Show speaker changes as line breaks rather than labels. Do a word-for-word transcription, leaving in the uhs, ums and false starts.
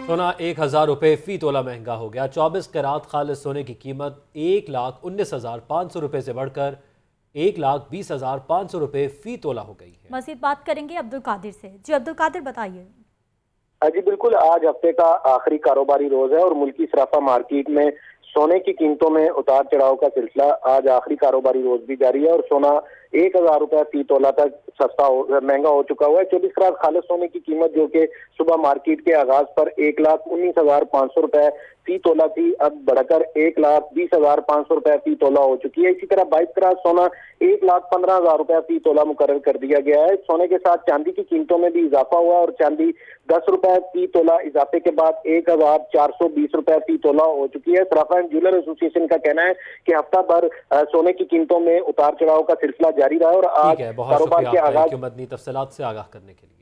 सोना एक हज़ार रुपये फ़ी तोला महंगा हो गया। चौबीस कैरात खालिस सोने की कीमत एक लाख उन्नीस हज़ार पाँच सौ रुपये से बढ़कर एक लाख बीस हज़ार पाँच सौ रुपये फ़ी तोला हो गई है।
मज़ीद बात करेंगे अब्दुल कादिर से। जी अब्दुल कादिर बताइए।
जी बिल्कुल, आज हफ्ते का आखिरी कारोबारी रोज है और मुल्की सराफा मार्केट में सोने की कीमतों में उतार चढ़ाव का सिलसिला आज आखिरी कारोबारी रोज भी जारी है और सोना एक हजार रुपया फी तोला तक सस्ता हो महंगा हो चुका हुआ है। चौबीस कैरात खालिस सोने की कीमत जो कि सुबह मार्केट के आगाज पर एक लाख उन्नीस हजार पाँच सौ रुपए फी तोला थी, अब बढ़कर एक लाख बीस हजार पाँच सौ रुपए फी तोला हो चुकी है। इसी तरह बाईस कैरात सोना एक लाख पंद्रह हजार रुपया फी तोला मुकर्रर कर दिया गया है। सोने के साथ चांदी की कीमतों में भी इजाफा हुआ और चांदी दस रुपए फी तोला इजाफे के बाद एक हजार चार सौ बीस रुपए फी तोला हो चुकी है। सराफा एंड ज्वेलर एसोसिएशन का कहना है कि हफ्ता भर सोने की कीमतों में उतार चढ़ाव का सिलसिला जारी रहा और आज
बहुत कारोबार के आगाज मदनी तफसीलात से आगाह करने के लिए।